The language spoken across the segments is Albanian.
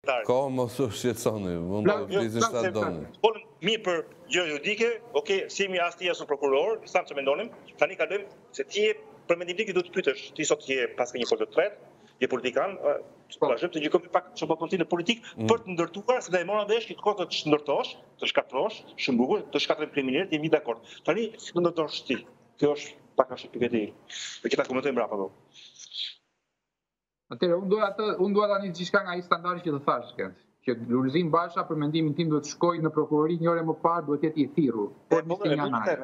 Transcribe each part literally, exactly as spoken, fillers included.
Ko mos u shqetësoni, mund të flisin çfarë doni. Folëm mirë për gjë juridike, okay, si mi as ti as prokuror, sa që mendonim, tani kalojmë se ti je për mendimin tim do të pyetësh, ti sot je pas një folë të tretë, je politikan, vazhdojmë të gjykojmë pak çfarë po në politik për të ndërtuar, se do e mora vesh që kohë të ndërtosh, të shkatrosh, shumë bukur, të shkatrojmë kriminalët, jemi dakord. Tani si do ndërtosh ti? Kjo është pak ashtu pikëti. Do që ta komentojmë mbrapa po. Atëherë, unë dua të unë dua tani diçka nga ai standardi që të thash kënd, që Lulzim Basha për mendimin tim duhet të shkojë në prokurori një orë më parë, duhet të jetë i thirrur për janar.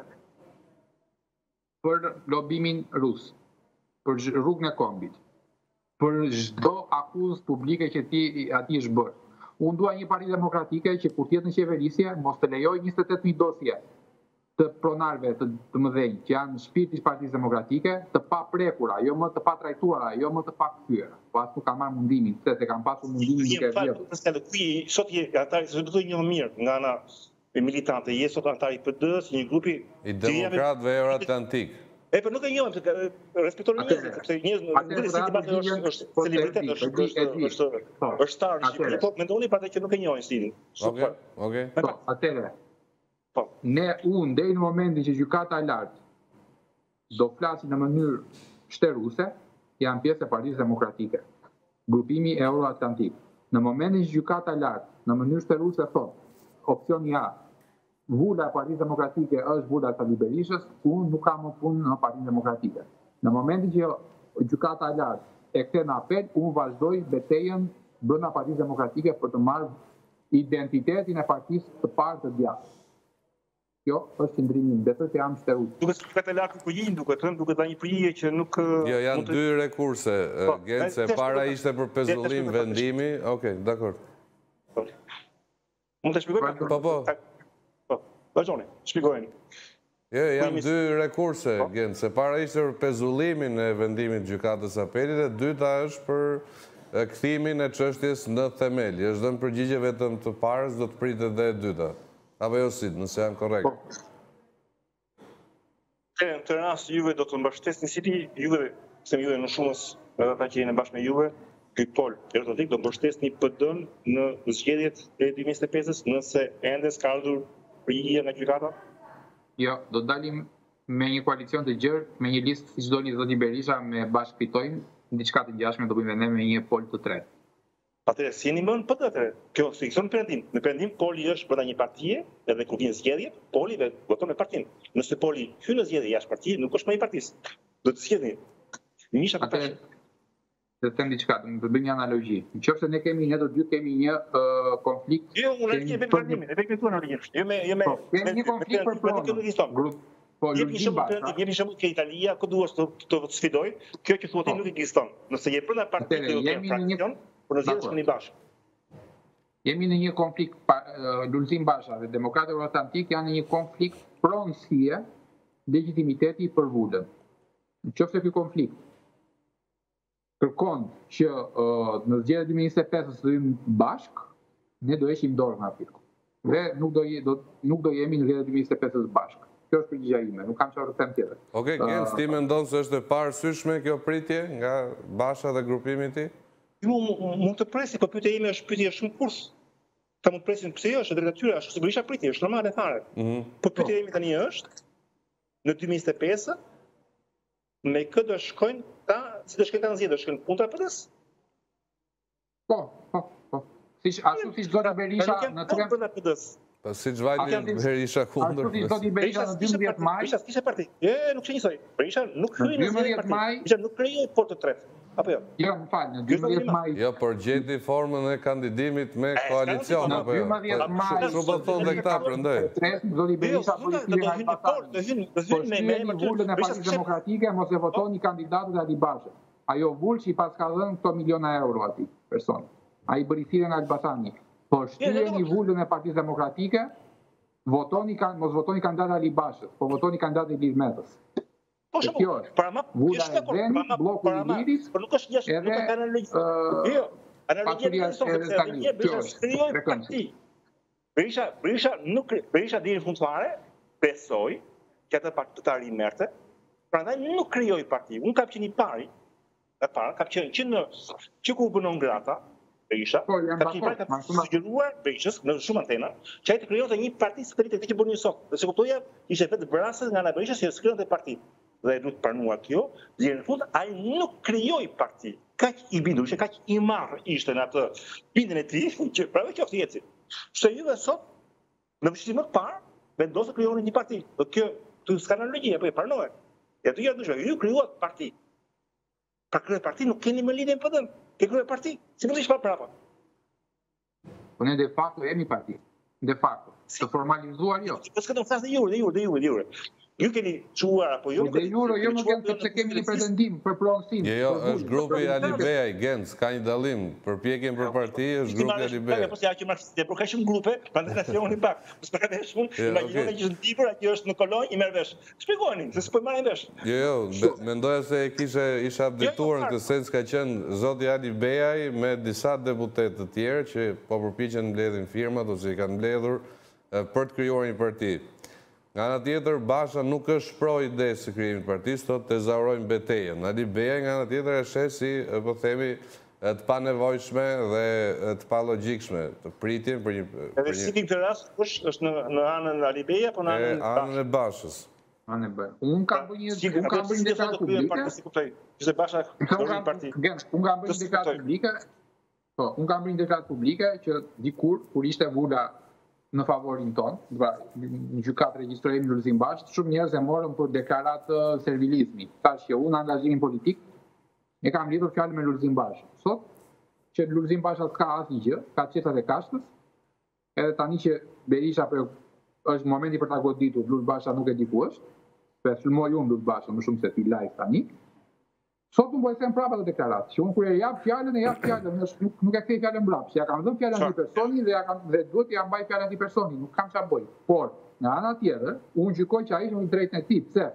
Për lobimin rus, për rrugën e kombit, për çdo akuzë publike që ti atij është bërë. Unë dua një parti demokratike që kur të jetë në qeverisje mos të lejojë njëzet e tetë mijë dosje të pronarëve të, të mëdhenj që janë në shpirtin e Partisë Demokratike, të paprekura, jo më të patrajtuara, jo më të pakthyer. Po as nuk kanë marrë mundimin, se se kanë pasur mundimin duke vjedhur. Sot je antari, se do të një mirë nga ana e militante, je sot antari i P D-s, një grupi i demokratëve euroatlantik. E për nuk e njohim, se respektojnë njerëzit, sepse njerëzit është celebritet, është është star, po mendoni pa që nuk e njohin stilin. Okej, okej. Atëherë, ne unë, deri në momentin që gjykata e lartë do flasin në mënyrë shtëruse, janë pjesë e Partisë Demokratike, grupimi euroatlantik. Në momentin që gjykata e lartë në mënyrë shtëruse thot, opsioni A, vula e Partisë Demokratike është vula e Sali Berishës, unë nuk kam më punë në Partinë Demokratike. Në momentin që gjykata e lartë e kthen në apel, unë vazhdoj betejën brenda Partisë Demokratike për të marrë identitetin e partisë të parë të djathtë. Jo, është qëndrimi, besoj se jam shtërus. Duke se gjykata e lartë përgjigjen, duke thënë, duke dhënë një përgjigje që nuk Jo, janë dy rekurse, Genc, e para ishte për pezullim vendimi. Okej, dakor. Mund të shpjegoj? Po, po. Po, vazhdoni, shpjegojeni. Jo, janë dy rekurse, Genc, e para ishte për pezullimin e vendimit gjykatës apelit, e dyta është për kthimin e çështjes në themel. Është dhënë përgjigje vetëm të parës, do të pritet edhe e dyta. Apo jo si, nëse janë korrekt. Në të rast juve do të mbështesni si juve, se juve në shumës edhe ata që jeni bashkë me juve, ky pol euroatlantik do mbështesni P D-n në zgjedhjet e dy mijë e njëzet e pesës, nëse ende s'ka ardhur përgjigje nga gjykata? Jo, do dalim me një koalicion të gjerë, me një listë siç doli zoti Berisha, me bashkë fitojmë, diçka të ngjashme do bëjmë ne me një pol të tretë. Atëherë, si jeni më në P D, atëherë, kjo fikson perëndim. Në perëndim, poli është brenda një partie, edhe kur vjen zgjedhjet, poli dhe voton me partinë. Nëse poli hyn në zgjedhje jashtë partisë, nuk është më i partisë. Do të zgjedhni. Nisha të tash. Të them diçka, do të bëjmë një analogji. Nëse ne kemi ne të dy kemi një konflikt. Jo, unë e kemi perëndimin, e kemi tuan origjinalisht. Jo me jo me një konflikt për pronë. Po jemi shumë jemi shumë ke Italia, ku duhet të të sfidoj. Kjo që thuat nuk ekziston. Nëse je brenda partisë, jemi në një por në zgjedhje shkoni bashkë. Jemi në një konflikt, Lulzim Basha dhe Demokratë Euroatlantik janë në një konflikt pronësie legitimiteti për vulën. Nëse ky konflikt kërkon që në zgjedhjet e dy mijë e njëzet e pesës të jemi bashkë, ne do heqim dorë nga ky. Dhe nuk do nuk do jemi në zgjedhjet e dy mijë e njëzet e pesës bashkë. Kjo është përgjigjja ime, nuk kam çfarë të them tjetër. Okej, Genc, ti mendon se është e parësyeshme kjo pritje nga Basha dhe grupimi i tij? Mund të presi, po pyetja ime është pyetje shumë kurs. Ta mund presin pse jo, është drejt natyre, ashtu si Berisha priti, është normale fare. Po pyetja ime tani është, në dy mijë e njëzet e pesë, me kë do shkojnë ta, si do shkojnë ta në zgjedhje, do shkojnë kundër P D-s? Po, po, po. Siç ashtu siç zoti Berisha në tre kundër P D-s. Po siç vajti Berisha kundër. Ashtu siç zoti Berisha në dymbëdhjetë maj. Berisha kishte parti. Jo, nuk është njësoj. Berisha nuk hyn në dymbëdhjetë maj. Berisha nuk krijoi port të tretë. Apo jo? Jo, më fal, në dymbëdhjetë maj. Jo, por gjeti formën e kandidimit me koalicion apo jo? Në dymbëdhjetë maj. Çu po thonë këta prandaj? Zoti Berisha po i thirrën ai patat. Do hyn, do hyn me me emër vulën e Partisë Demokratike, mos e votoni kandidatët e Ali Bashës. Ajo vul që i pas ka dhënë këto miliona euro atij person. Ai bëri thirrje nga Elbasani. Po shtyeni vulën e Partisë Demokratike, votoni mos votoni kandidatin Ali Bashës, po votoni kandidatin Ilir Metës. Po shumë, para ma, është dakord, bloku i Ilirit, por nuk është jashtë, nuk ka analogjia. Jo, analogjia e Berisha krijoi parti. Berisha, Berisha nuk Berisha deri në fund fare besoi që atë parti të arrijë merrte, prandaj nuk krijoi parti. Unë kam qenë i pari, e para, kam qenë që në që ku punon grata, Berisha, ka qenë ka sugjeruar Berishës në shumë antena që ai të krijonte një parti satelite këtë që bëni sot. Dhe se kuptoja ishte vetë vrasë nga ana Berisha që skrijonte parti. Dhe nuk pranuar kjo, dhe në fund ai nuk krijoi parti. Kaq i bindur, që kaq i marr ishte në atë bindjen e tij që prapë qoftë eci. Shtë juve sot në vështirësi më të parë vendosë të krijoni një parti. Dhe kjo të s'ka analogji apo e pranohet. Ja të janë ndryshme, ju krijuat parti. Pra krye parti nuk keni më lidhje me P D-n. Ke krye parti, si mund të ishte prapa? Po ne de facto jemi parti. De facto. Të formalizuar jo. Po s'ka të flasë dhe jure, dhe jure, dhe jure, dhe jure. Ju keni quar apo jo? Dhe jure, jo nuk janë sepse kemi një pretendim për pronësim. Jo, jo, është grupi Alibeaj, Gens, ka një dallim. Përpjekjen për parti është grupi Alibeaj. Po si ajo që marxiste, por ka shumë grupe, prandaj nacioni pak. Po s'ka vesh shumë, imagjinoni që është ndipër, aty është në kolonjë i merr vesh. Shpjegoni, se s'po marrin vesh. Jo, jo, mendoja se kishe isha abdituar në këtë sens ka qenë zoti Alibeaj me disa deputet të tjerë që po përpiqen mbledhin firmat ose i kanë mbledhur për të krijuar një parti. Nga ana tjetër, Basha nuk është pro ide së krijimit të partisë, thotë të zaurojmë betejën. Alibeaj nga ana tjetër e sheh si, po themi, të panevojshme dhe të palogjikshme, të pritjen për një Edhe si këtë rast, kush është në në anën e Alibeja apo në anën e anën e Bashës? Anën e Bashës. Unë kam bërë një unë kam bërë një deklaratë publike. Si kuptoj? Ishte Basha një parti. Unë kam bërë një deklaratë publike. Po, unë kam bërë një deklaratë publike që dikur kur ishte vula në favorin ton, në gjykatë regjistrojmë Lulzim Bashë, shumë njerëz e morën për deklaratë servilizmi. Tash që unë angazhimin politik e kam lidhur fjalën me Lulzim Bashë. Sot, që Lulzim Basha s'ka asnjë gjë, ka qetat e kashtës, edhe tani që Berisha për është momenti për ta goditur, Lul Basha nuk e di ku është, se sulmoj unë Lul Basha më shumë se ti live tani. Sot unë po e them prapa të deklaratë, që unë kur e jap fjalën e jap fjalën, nuk, nuk e kthej fjalën mbrapsht, ja kam dhënë fjalën atij personi dhe ja kam dhe duhet ja mbaj fjalën atij personi, nuk kam çfarë bëj. Por, nga ana tjetër, unë gjykoj që ai është në drejtën e tij, pse?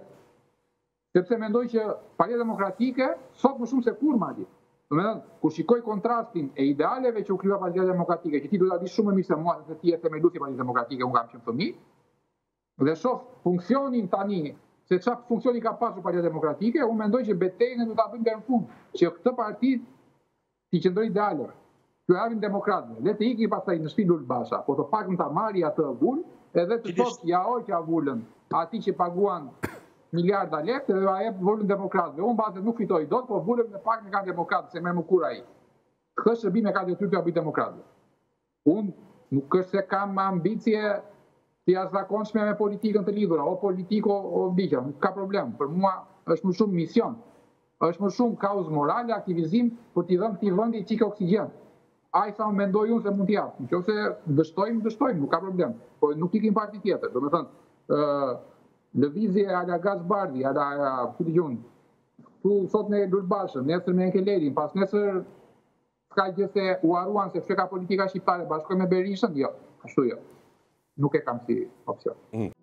Sepse mendoj që Partia Demokratike sot më shumë se kur madje. Domethënë, kur shikoj kontrastin e idealeve që u krijua Partia Demokratike, që ti duhet ta dish shumë më mirë se mua se ti je themeluesi i Partisë Demokratike, unë kam qenë fëmijë, dhe shoh funksionin tani se çfarë funksioni ka pasur Partia Demokratike, unë mendoj që betejën do ta bëjmë deri në fund, që këtë parti ti qëndroi idealeve. Ju javin demokratëve, le të iki pastaj në shtëpi Lul Basha, po të paktën ta marrë atë vul, edhe të thotë ja hoqja vulën atij që paguan miliarda lekë dhe ja jep vulën demokratëve. Unë bazë nuk fitoj dot, po vulën me pak me kanë demokratë, se merr më kur ai. Këtë shërbim e ka detyrë t'ia bëj demokratëve. Unë nuk është se kam ambicie të jashtëzakonshme me politikën të lidhura, o politiko o ligja, nuk ka problem. Për mua është më shumë mision, është më shumë kauzë morale, aktivizim për t'i dhënë këtij vendi çike oksigjen. Ai sa më mendoj unë se mund t'i jap. Nëse dështojmë, dështojmë, nuk ka problem. Po nuk ikim parti tjetër. Domethënë, ë lëvizje ala Gazbardi, ala ku diun. Tu sot në Lul Bashën, nesër me Enkelerin, pas nesër ka gjë se u haruan se çka ka politika shqiptare bashkë me Berishën, jo, ashtu jo. Nuk e kam si opcion.